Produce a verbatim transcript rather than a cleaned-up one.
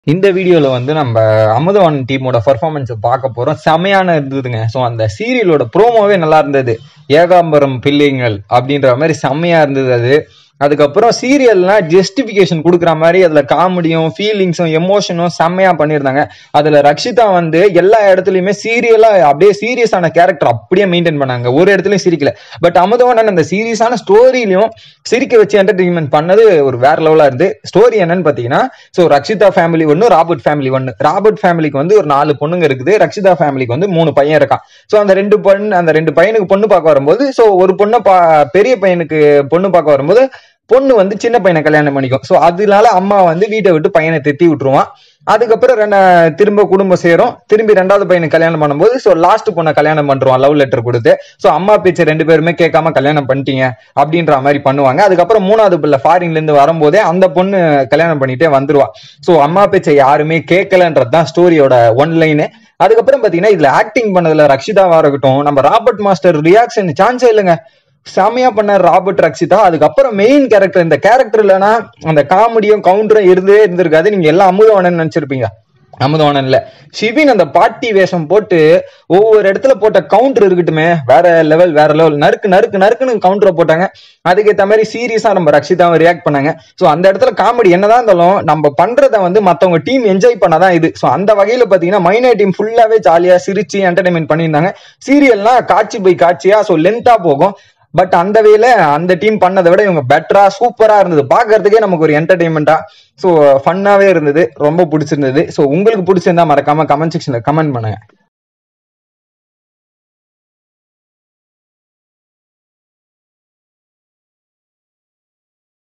இந்த வீடியோல வந்து நம்ம அமுதவாணன் டீமோட பெர்ஃபார்மன்ஸ் பார்க்க போறோம். செமையான இருந்ததுங்க. ஸோ அந்த சீரியலோட ப்ரோமோவே நல்லா இருந்தது. ஏகாம்பரம் பிள்ளைங்கள் அப்படின்ற மாதிரி செம்மையா இருந்தது அது. அதுக்கப்புறம் சீரியல்னா ஜஸ்டிபிகேஷன் கொடுக்குற மாதிரி அதுல காமெடியும் ஃபீலிங்ஸும் எமோஷனும் செம்மையா பண்ணியிருந்தாங்க. அதுல ரக்ஷிதா வந்து எல்லா இடத்துலயுமே சீரியலா அப்படியே சீரியஸான கேரக்டர் அப்படியே மெயின்டைன் பண்ணாங்க. ஒரு இடத்துலயும் சிரிக்கல. பட் அமுதவாணன் அந்த சீரியஸான ஸ்டோரியிலையும் சிரிக்க வச்சு என்டர்டெயின்மெண்ட் பண்ணது ஒரு வேற லெவலா இருந்து. ஸ்டோரி என்னன்னு பாத்தீங்கன்னா, ஸோ ரக்ஷிதா ஃபேமிலி ஒன்னு, ராபர்ட் ஃபேமிலி ஒன்னு. ராபர்ட் ஃபேமிலிக்கு வந்து ஒரு நாலு பொண்ணுங்க இருக்குது. ரக்ஷிதா ஃபேமிலிக்கு வந்து மூணு பையன் இருக்கான். ஸோ அந்த ரெண்டு பொண்ணு அந்த ரெண்டு பையனுக்கு பொண்ணு பார்க்க வரும்போது, ஸோ ஒரு பொண்ணை பா பெரிய பையனுக்கு பொண்ணு பார்க்க வரும்போது பொண்ணு வந்து சின்ன பையனை கல்யாணம் பண்ணிக்கும். ஸோ அதனால அம்மா வந்து வீட்டை விட்டு பையனை தெத்தி விட்டுருவான். அதுக்கப்புறம் ரெண்ட திரும்ப குடும்பம் சேரும். திரும்பி ரெண்டாவது பையனுக்கு கல்யாணம் பண்ணும்போது ஸோ லாஸ்ட் பொண்ணை கல்யாணம் பண்றான் லவ் லெட்டர் கொடுத்து. ஸோ அம்மா பேச்சு ரெண்டு பேருமே கேட்காம கல்யாணம் பண்ணிட்டீங்க அப்படின்ற மாதிரி பண்ணுவாங்க. அதுக்கப்புறம் மூணாவது பிள்ளை ஃபாரின்ல இருந்து வரும்போதே அந்த பொண்ணு கல்யாணம் பண்ணிட்டே வந்துருவா. ஸோ அம்மா பேச்சை யாருமே கேட்கலன்றதுதான் ஸ்டோரியோட ஒன் லைனு. அதுக்கப்புறம் பாத்தீங்கன்னா இதுல ஆக்டிங் பண்ணதுல ரக்ஷிதாவா இருக்கட்டும், நம்ம ராபர்ட் மாஸ்டர் ரியாக்ஷன் சான்ஸே இல்லைங்க. செமையா பண்ண ராபர்ட் ரக்ஷிதா. அதுக்கப்புறம் மெயின் கேரக்டர், இந்த கேரக்டர் இல்லைன்னா அந்த காமெடியும் கவுண்டரும் இருந்தே இருந்திருக்காது. நீங்க எல்லாம் அமுதவாணன் நினைச்சிருப்பீங்க. அமுதவாணன் இல்ல, ஷிவின் அந்த பாட்டி வேஷம் போட்டு ஒவ்வொரு இடத்துல போட்ட கவுண்டர் இருக்கட்டுமே, வேற லெவல் வேற லெவல். நறுக்கு நறுக்கு நறுக்குன்னு கவுண்டரை போட்டாங்க. அதுக்கேற்ற மாதிரி சீரியஸா நம்ம ரக்ஷிதாவை ரியாக்ட் பண்ணாங்க. ஸோ அந்த இடத்துல காமெடி என்னதான் இருந்தாலும் நம்ம பண்றதை வந்து மற்றவங்க டீம் என்ஜாய் பண்ணாதான் இது. ஸோ அந்த வகையில பாத்தீங்கன்னா மைனா டீம் ஃபுல்லாவே ஜாலியா சிரிச்சு என்டர்டைன்மெண்ட் பண்ணியிருந்தாங்க. சீரியல்னா காட்சி பை காட்சியா ஸோ லென்த்தா போகும். பட் அந்த வேல அந்த டீம் பண்ணதை விட இவங்க பெட்டரா சூப்பரா இருந்தது. பாக்குறதுக்கே நமக்கு ஒரு என்டர்டைன்மெண்டா ஸோ ஃபன்னாவே இருந்தது. ரொம்ப பிடிச்சிருந்தது. ஸோ உங்களுக்கு பிடிச்சிருந்தா மறக்காம கமெண்ட் செக்ஷன்ல கமெண்ட் பண்ணுங்க.